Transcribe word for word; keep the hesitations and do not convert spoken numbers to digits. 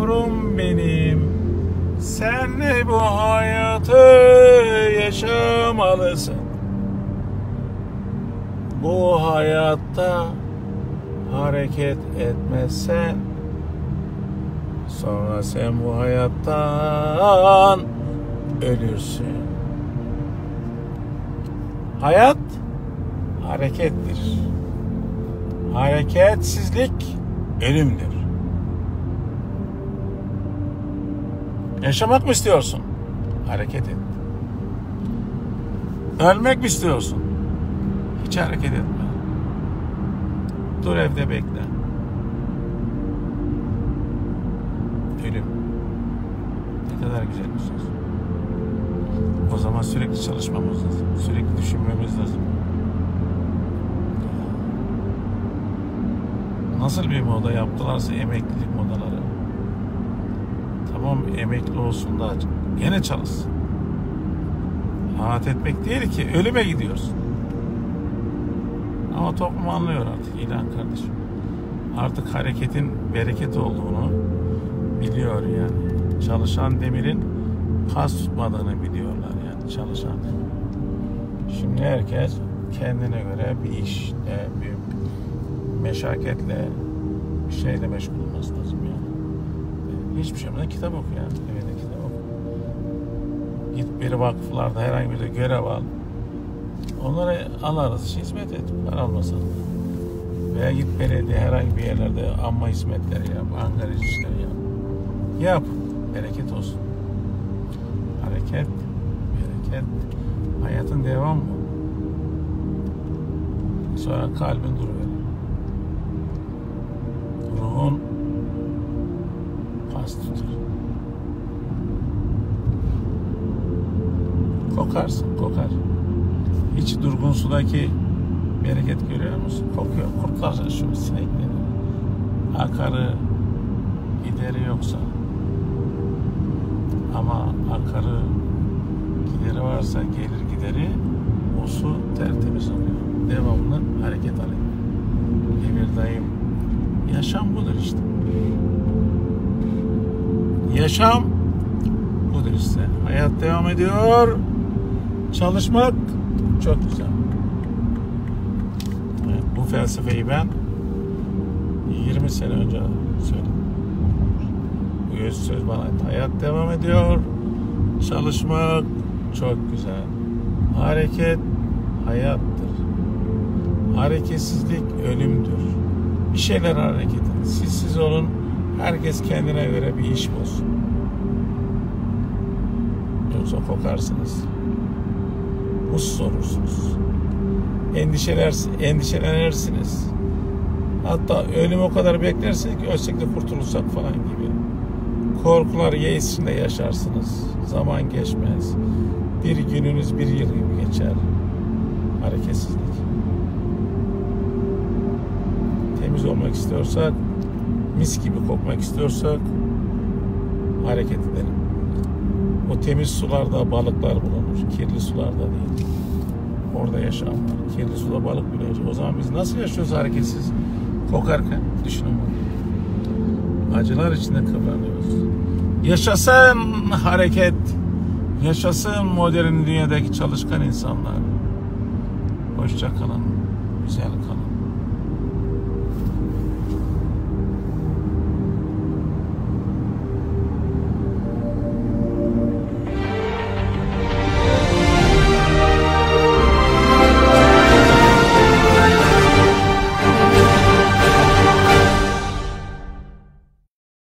yavrum benim, sen de bu hayatı yaşamalısın. Bu hayatta hareket etmezsen sonra sen bu hayattan ölürsün. Hayat harekettir. Hareketsizlik ölümdür. Yaşamak mı istiyorsun? Hareket et. Ölmek mi istiyorsun? Hiç hareket etme. Dur evde bekle. Ölüm. Ne kadar güzel bir söz. O zaman sürekli çalışmamız lazım. Sürekli düşünmemiz lazım. Nasıl bir moda yaptılarsa emeklilik modaları. Tamam emekli olsun da gene çalışsın. Rahat etmek değil ki, ölüme gidiyorsun. Ama toplum anlıyor artık İlhan kardeşim. Artık hareketin bereket olduğunu biliyor yani. Çalışan demirin pas tutmadığını biliyorlar yani çalışan demir. Şimdi herkes kendine göre bir işle, bir meşakkatle, bir şeyle meşgul olması lazım yani. Hiçbir şey yapmadan kitap oku yani. Evde kitap oku. Git bir vakıflarda herhangi bir görev al. Onlara alırız için hizmet et. Para almasan. Veya git belediye herhangi bir yerlerde amma hizmetleri yap. Angaraj işleri yap. Yap. Bereket olsun. Hareket. Bereket. Hayatın devamı. Sonra kalbin duruverir. Ruhun pas tutar. Kokarsın, kokar. Hiç durgun sudaki bereket görüyor musun? Kokuyor. Kurtlar şu sinekleri. Akarı gideri yoksa ama akarı gideri varsa gelir gideri o su tertemiz oluyor. Devamlı hareket alıyor. Emir dayım yaşam budur işte. Yaşam budur işte. Hayat devam ediyor. Çalışmak çok güzel. Evet, bu felsefeyi ben yirmi sene önce söyledim. Bu yüz söz bana hayat devam ediyor. Çalışmak çok güzel. Hareket hayattır. Hareketsizlik ölümdür. Bir şeyler hareket edin. Siz siz olun. Herkes kendine göre bir iş bulsun. Yoksa kokarsınız. Mutsuz olursunuz. Endişeler, endişelenirsiniz. Hatta ölüm o kadar beklersiniz ki ölsek de kurtulursak falan gibi. Korkular yeis içinde yaşarsınız. Zaman geçmez. Bir gününüz bir yıl gibi geçer. Hareketsizlik. Temiz olmak istiyorsak, mis gibi kokmak istiyorsak hareket edelim. O temiz sularda balıklar bulunur. Kirli sularda değil. Orada yaşam var. Kirli suda balık bile yaşıyor. O zaman biz nasıl yaşıyoruz hareketsiz? Kokarken düşünün bunu. Acılar içinde kıvranıyoruz. Yaşasın hareket. Yaşasın modern dünyadaki çalışkan insanlar. Hoşça kalın. Güzel kalın.